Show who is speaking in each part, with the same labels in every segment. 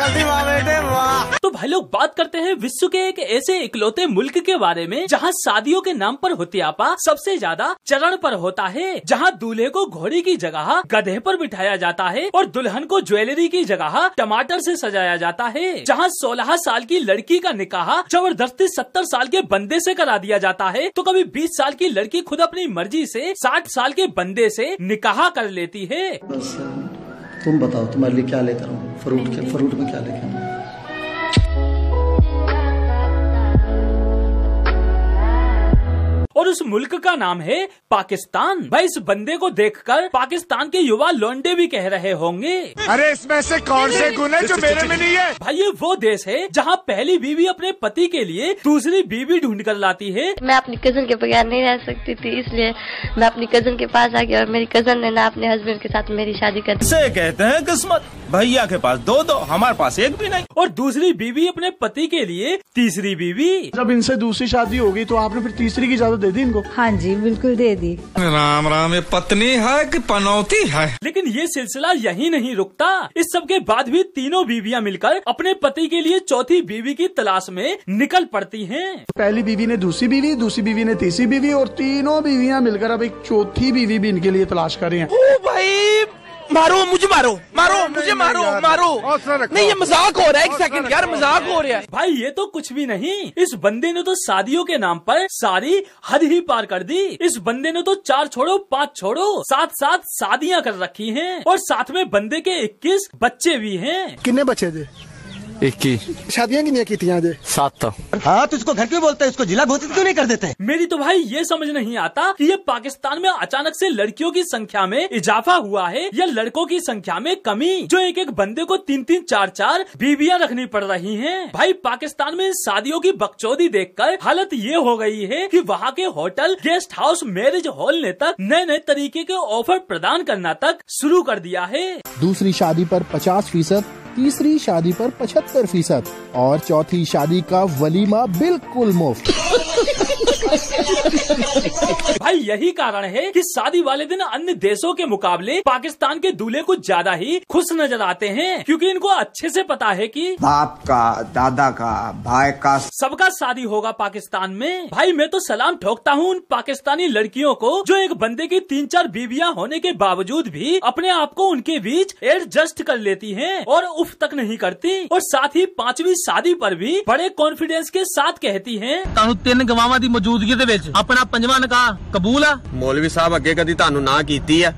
Speaker 1: तो भाई लोग बात करते हैं विश्व के एक ऐसे इकलौते मुल्क के बारे में जहां शादियों के नाम पर हुत्यापा सबसे ज्यादा चरण पर होता है, जहां दूल्हे को घोड़ी की जगह गधे पर बिठाया जाता है और दुल्हन को ज्वेलरी की जगह टमाटर से सजाया जाता है, जहां 16 साल की लड़की का निकाह जबरदस्ती 70 साल के बंदे से करा दिया जाता है, तो कभी 20 साल की लड़की खुद अपनी मर्जी से 60 साल के बंदे से निकाह कर लेती है।
Speaker 2: बस तुम बताओ तुम्हारे लिए क्या लेकर आऊं? फ्रूट में क्या लेकर आऊं?
Speaker 1: और उस मुल्क का नाम है पाकिस्तान। भाई इस बंदे को देखकर पाकिस्तान के युवा लौंडे भी कह रहे होंगे,
Speaker 3: अरे इसमें से कौन से गुण है जो मेरे में नहीं है?
Speaker 1: भाई ये वो देश है जहाँ पहली बीवी अपने पति के लिए दूसरी बीवी ढूंढ कर लाती है।
Speaker 4: मैं अपनी कजन के बगैर नहीं रह सकती थी, इसलिए मैं अपनी कजन के पास आ गई और मेरी कजन ने ना अपने हस्बैंड के साथ मेरी शादी कर दी।
Speaker 5: इसे कहते हैं किस्मत। भैया के पास दो, हमारे पास एक भी नहीं।
Speaker 1: और दूसरी बीवी अपने पति के लिए तीसरी बीवी।
Speaker 6: जब इनसे दूसरी शादी हो गई तो आपने फिर तीसरी की इजाजत दे दी इनको?
Speaker 7: हाँ जी बिल्कुल दे दी।
Speaker 5: राम राम, ये पत्नी है कि पनौती है?
Speaker 1: लेकिन ये सिलसिला यही नहीं रुकता। इस सब के बाद भी तीनों बीवियां मिलकर अपने पति के लिए चौथी बीवी की तलाश में निकल पड़ती हैं।
Speaker 6: पहली बीवी ने दूसरी बीवी ने तीसरी बीवी और तीनों बीवियां मिलकर अब एक चौथी बीवी भी इनके लिए तलाश कर रही हैं।
Speaker 5: ओ भाई मारो मुझे, मारो मुझे, मारो नहीं, ये मजाक हो रहा है। एक सेकंड यार, मजाक हो रहा है।
Speaker 1: भाई ये तो कुछ भी नहीं, इस बंदे ने तो शादियों के नाम पर सारी हद ही पार कर दी। इस बंदे ने तो 4 छोड़ो 5 छोड़ो 7 शादियां कर रखी हैं और साथ में बंदे के 21 बच्चे भी हैं।
Speaker 6: कितने बच्चे थे?
Speaker 8: 21
Speaker 6: शादियां कितनी की थी?
Speaker 8: 7।
Speaker 3: हाँ तो इसको घर क्यों बोलते हैं? इसको जिला घोषित क्यों नहीं कर देते?
Speaker 1: मेरी तो भाई ये समझ नहीं आता कि ये पाकिस्तान में अचानक से लड़कियों की संख्या में इजाफा हुआ है या लड़कों की संख्या में कमी, जो एक बंदे को 3-3 4-4 बीवियां रखनी पड़ रही हैं। भाई पाकिस्तान में शादियों की बकचोदी देखकर हालत ये हो गई है कि वहाँ के hotel, guest house, marriage hall ने तक नए तरीके के ऑफर प्रदान करना तक शुरू कर दिया है।
Speaker 9: दूसरी शादी पर 50%, तीसरी शादी पर 75% और चौथी शादी का वलीमा बिल्कुल मुफ्त।
Speaker 1: भाई यही कारण है कि शादी वाले दिन अन्य देशों के मुकाबले पाकिस्तान के दूल्हे कुछ ज्यादा ही खुश नजर आते हैं, क्योंकि इनको अच्छे से पता है कि
Speaker 3: बाप का, दादा का, भाई का,
Speaker 1: सबका शादी होगा पाकिस्तान में। भाई मैं तो सलाम ठोकता हूँ उन पाकिस्तानी लड़कियों को जो एक बंदे की 3-4 बीवियां होने के बावजूद भी अपने आप को उनके बीच एडजस्ट कर लेती हैं और उफ तक नहीं करती, और साथ ही 5वीं शादी पर भी बड़े कॉन्फिडेंस के साथ कहती हैं,
Speaker 10: तानू 3 गवावां दी मौजूदगी दे विच अपना 5वां निकाह कबूल है?
Speaker 8: मौलवी साहब अगे कदी तानू ना कीती है?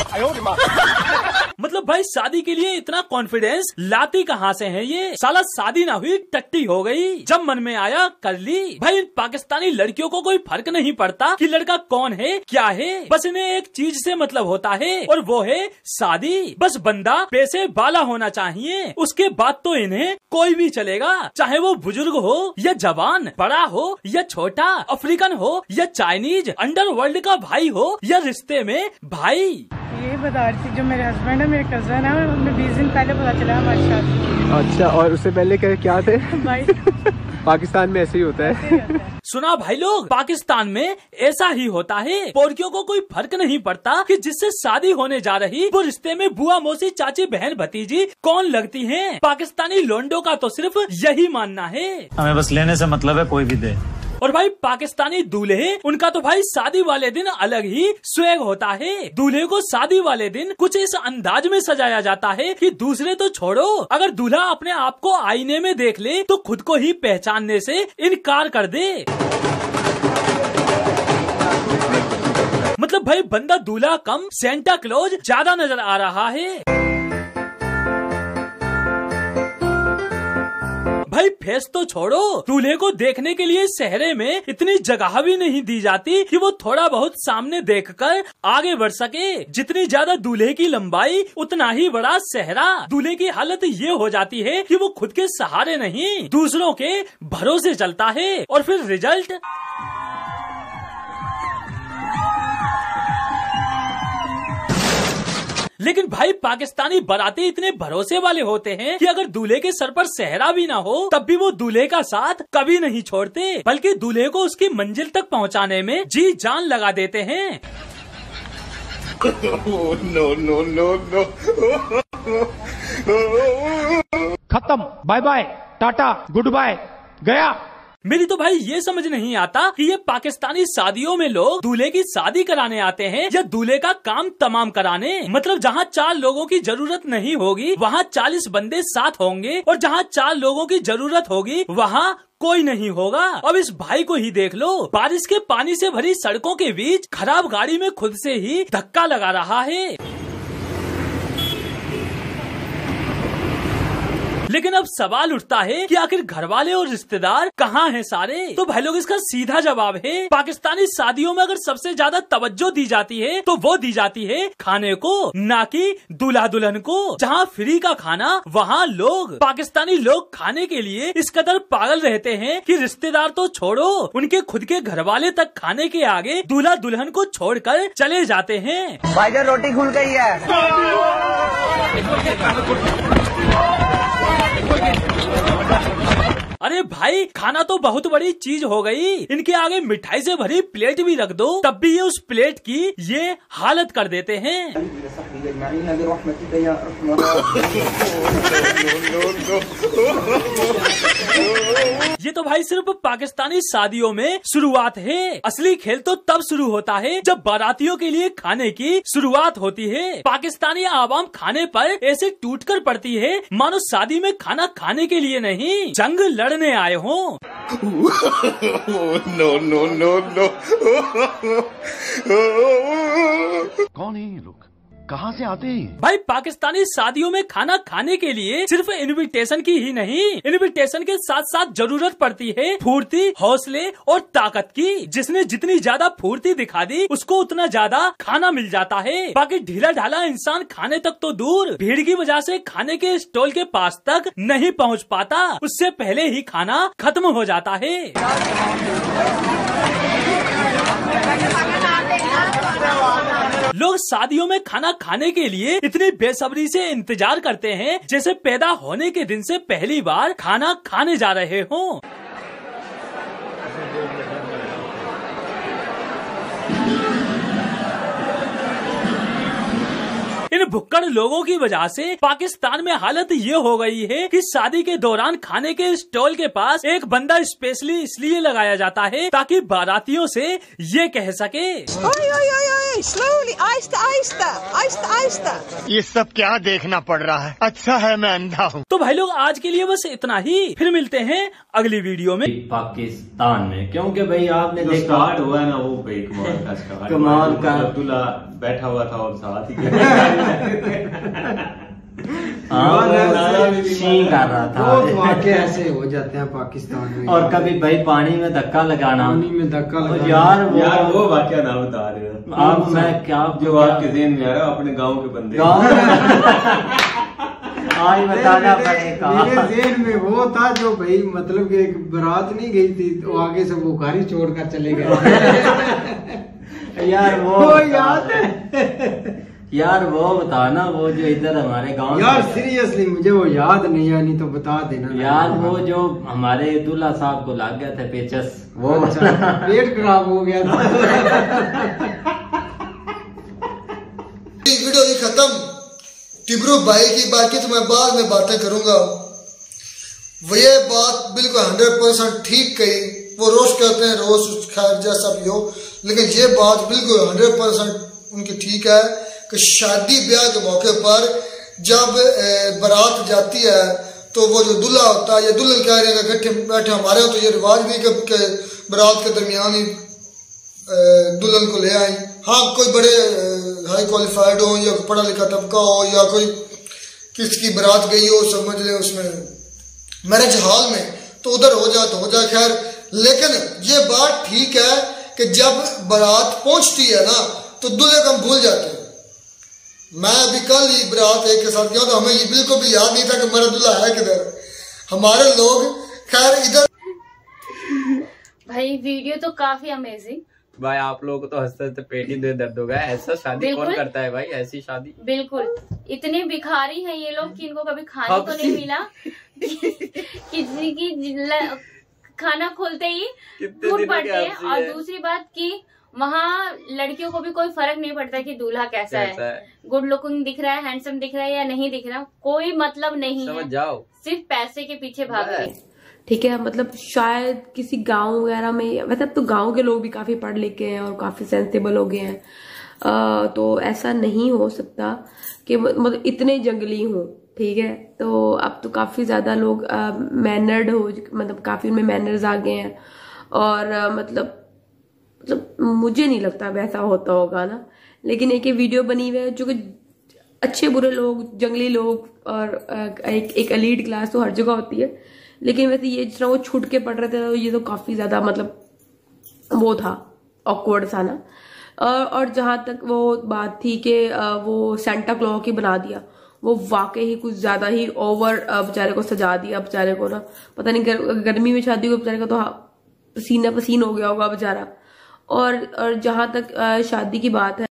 Speaker 1: मतलब भाई शादी के लिए इतना कॉन्फिडेंस लाती कहाँ से है ये? साला शादी ना हुई टट्टी हो गई, जब मन में आया कर ली। भाई इन पाकिस्तानी लड़कियों को कोई फर्क नहीं पड़ता कि लड़का कौन है क्या है, बस इन्हें एक चीज से मतलब होता है और वो है शादी। बस बंदा पैसे वाला होना चाहिए, उसके बाद तो इन्हें कोई भी चलेगा, चाहे वो बुजुर्ग हो या जवान, बड़ा हो या छोटा, अफ्रीकन हो या चाइनीज, अंडरवर्ल्ड का भाई हो या रिश्ते में भाई।
Speaker 7: ये बता रही थी जो मेरे हस्बैंड है, मेरे कजन है, उन्हें 20 दिन पहले पता चला हमारी शादी।
Speaker 6: अच्छा, और उससे पहले क्या थे?
Speaker 7: भाई
Speaker 6: पाकिस्तान में ऐसे ही होता है।
Speaker 1: सुना भाई लोग, पाकिस्तान में ऐसा ही होता है। पोरकियों को कोई फर्क नहीं पड़ता कि जिससे शादी होने जा रही वो रिश्ते में बुआ, मौसी, चाची, बहन, भतीजी कौन लगती हैं। पाकिस्तानी लोंडो का तो सिर्फ यही मानना है,
Speaker 10: हमें बस लेने से मतलब है, कोई भी दे।
Speaker 1: और भाई पाकिस्तानी दूल्हे, उनका तो भाई शादी वाले दिन अलग ही स्वैग होता है। दूल्हे को शादी वाले दिन कुछ इस अंदाज में सजाया जाता है कि दूसरे तो छोड़ो, अगर दूल्हा अपने आप को आईने में देख ले तो खुद को ही पहचानने से इनकार कर दे। मतलब भाई बंदा दूल्हा कम सेंटा क्लॉज ज्यादा नजर आ रहा है। भाई फेस तो छोड़ो, दूल्हे को देखने के लिए शहरे में इतनी जगह भी नहीं दी जाती कि वो थोड़ा बहुत सामने देखकर आगे बढ़ सके। जितनी ज्यादा दूल्हे की लंबाई उतना ही बड़ा सहरा। दूल्हे की हालत ये हो जाती है कि वो खुद के सहारे नहीं दूसरों के भरोसे चलता है, और फिर रिजल्ट लेकिन भाई पाकिस्तानी बाराती इतने भरोसे वाले होते हैं कि अगर दूल्हे के सर पर सेहरा भी ना हो तब भी वो दूल्हे का साथ कभी नहीं छोड़ते, बल्कि दूल्हे को उसकी मंजिल तक पहुंचाने में जी जान लगा देते हैं।
Speaker 3: No, no, no, no, no.
Speaker 11: खत्म, bye bye, tata, good bye, गया।
Speaker 1: मेरी तो भाई ये समझ नहीं आता कि ये पाकिस्तानी शादियों में लोग दूल्हे की शादी कराने आते हैं या दूल्हे का काम तमाम कराने। मतलब जहाँ 4 लोगों की जरूरत नहीं होगी वहाँ 40 बंदे साथ होंगे, और जहाँ 4 लोगों की जरूरत होगी वहाँ कोई नहीं होगा। अब इस भाई को ही देख लो, बारिश के पानी से भरी सड़कों के बीच खराब गाड़ी में खुद से ही धक्का लगा रहा है। लेकिन अब सवाल उठता है कि आखिर घर वाले और रिश्तेदार कहाँ हैं सारे? तो भाई लोग इसका सीधा जवाब है, पाकिस्तानी शादियों में अगर सबसे ज्यादा तवज्जो दी जाती है तो वो दी जाती है खाने को, ना कि दूल्हा दुल्हन को। जहाँ फ्री का खाना वहाँ लोग, पाकिस्तानी लोग खाने के लिए इस कदर पागल रहते हैं कि रिश्तेदार तो छोड़ो, उनके खुद के घर वाले तक खाने के आगे दूल्हा दुल्हन को छोड़कर चले जाते हैं।
Speaker 5: भाईजान रोटी खुल गई है।
Speaker 1: अरे भाई, खाना तो बहुत बड़ी चीज हो गई, इनके आगे मिठाई से भरी प्लेट भी रख दो तब भी ये उस प्लेट की ये हालत कर देते हैं। ये तो भाई सिर्फ पाकिस्तानी शादियों में शुरुआत है। असली खेल तो तब शुरू होता है जब बारातियों के लिए खाने की शुरुआत होती है। पाकिस्तानी आवाम खाने पर ऐसे टूट कर पड़ती है मानो शादी में खाना खाने के लिए नहीं, जंग लड़ने आए हों।
Speaker 3: No no no no.
Speaker 11: कौन है ये लोग, कहाँ से आते हैं?
Speaker 1: भाई पाकिस्तानी शादियों में खाना खाने के लिए सिर्फ इनविटेशन की ही नहीं, इनविटेशन के साथ साथ जरूरत पड़ती है फुर्ती, हौसले और ताकत की। जिसने जितनी ज्यादा फुर्ती दिखा दी उसको उतना ज्यादा खाना मिल जाता है। बाकी ढीला ढाला इंसान खाने तक तो दूर, भीड़ की वजह से खाने के स्टॉल के पास तक नहीं पहुंच पाता, उससे पहले ही खाना खत्म हो जाता है। लोग शादियों में खाना खाने के लिए इतनी बेसब्री से इंतजार करते हैं जैसे पैदा होने के दिन से पहली बार खाना खाने जा रहे हों। इन भुक्कड़ लोगों की वजह से पाकिस्तान में हालत ये हो गई है कि शादी के दौरान खाने के स्टॉल के पास एक बंदा स्पेशली इसलिए लगाया जाता है ताकि बारातियों से ये कह सके,
Speaker 5: स्लोली, आहिस्ता आहिस्ता, आहिस्ता आहिस्ता।
Speaker 3: ये सब क्या देखना पड़ रहा है? अच्छा है मैं अंधा हूँ।
Speaker 1: तो भाई लोग आज के लिए बस इतना ही, फिर मिलते हैं अगली वीडियो में।
Speaker 12: पाकिस्तान में क्योंकि भाई आपने
Speaker 13: जो स्टार्ट हुआ है ना वो भाई
Speaker 12: कमाल का
Speaker 13: दूल्हा बैठा हुआ था और साथ ही
Speaker 12: कर रहा था।
Speaker 14: बहुत वाकये ऐसे हो जाते हैं पाकिस्तान में।
Speaker 12: और कभी भाई पानी में धक्का लगाना,
Speaker 14: पानी में धक्का लगाना।
Speaker 12: यार
Speaker 13: वो वाकया ना बता रहे हो
Speaker 12: आप, मैं क्या
Speaker 13: जो आपके ज़हन में आ रहा है अपने गांव के बंदे
Speaker 12: आज बताना पड़ेगा।
Speaker 14: मेरे ज़हन में वो था जो भाई मतलब कि एक बारात नहीं गई थी तो आगे से वो गाड़ी छोड़कर चले गए।
Speaker 12: यार वो
Speaker 14: याद है
Speaker 12: यार, वो बताना वो जो इधर हमारे गांव
Speaker 14: यार सीरियसली मुझे वो याद नहीं है, नहीं तो बता देना
Speaker 12: यार। वो जो हमारे दूल्हा साहब को लग गया था पेचस, वो
Speaker 14: पेट खराब हो गया था।
Speaker 15: वीडियो भी खत्म। टिब्रू भाई की बाकी तो मैं बाद में बातें करूंगा। वो ये बात बिल्कुल 100% ठीक कही। वो रोज कहते हैं रोज खैर जैसा भी हो, लेकिन ये बात बिल्कुल 100% उनकी ठीक है कि शादी ब्याह के मौके पर जब बारात जाती है तो वो जो दूल्हा होता है या दुल्हन कह रहे हैं इकट्ठे बैठे, हमारे तो ये रिवाज भी कि बारात के दरमियान ही दुल्हन को ले आई। हाँ, कोई बड़े हाई क्वालिफाइड हो या पढ़ा लिखा तबका हो या कोई किसकी बारात गई हो समझ ले उसमें मैरिज हॉल में, तो उधर हो जाए तो हो जाए खैर। लेकिन ये बात ठीक है कि जब बारात पहुंचती है ना तो दूल्हे को हम भूल जाते हैं। मैं अभी कल ही बारात एक के साथ गया तो हमें ये बिल्कुल भी याद नहीं था कि मेरा दूल्हा है किधर। हमारे लोग खैर इधर।
Speaker 16: भाई वीडियो तो काफी अमेजिंग।
Speaker 17: भाई आप लोगों को तो हंसते हंसते पेट ही दर्द हो गया। ऐसा शादी कौन करता है भाई, ऐसी शादी?
Speaker 16: बिल्कुल, इतने भिखारी हैं ये लोग कि इनको कभी खाने को नहीं मिला। किसी की खाना खोलते ही टूट पड़ते हैं। और दूसरी बात की वहाँ लड़कियों को भी कोई फर्क नहीं पड़ता कि दूल्हा कैसा है, गुड लुकिंग दिख रहा है, हैंडसम दिख रहा है या नहीं दिख रहा, कोई मतलब नहीं है,
Speaker 17: जाओ
Speaker 16: सिर्फ पैसे के पीछे भाग रहे।
Speaker 18: ठीक है, मतलब शायद किसी गांव वगैरह में, वैसे अब तो गांव के लोग भी काफी पढ़ लिख गए हैं और काफी सेंसिबल हो गए हैं, तो ऐसा नहीं हो सकता कि मतलब इतने जंगली हों। ठीक है, तो अब तो काफी ज्यादा लोग मैनर्ड हो, मतलब काफी उनमें मैनर्स आ गए हैं, और मतलब मुझे नहीं लगता वैसा होता होगा ना। लेकिन एक वीडियो बनी हुई है जो कि अच्छे बुरे लोग, जंगली लोग और एक एलीट क्लास तो हर जगह होती है, लेकिन वैसे ये जिस तरह वो छूट के पढ़ रहे थे तो ये तो काफी ज्यादा मतलब वो था, ऑकवर्ड सा ना। और जहां तक वो बात थी कि वो सेंटा क्लॉज ही बना दिया, वो वाकई ही कुछ ज्यादा ही ओवर बेचारे को सजा दिया। बेचारे को ना पता नहीं गर्मी में शादी को बेचारे को तो पसीना पसीन हो गया होगा बेचारा। और जहां तक शादी की बात है,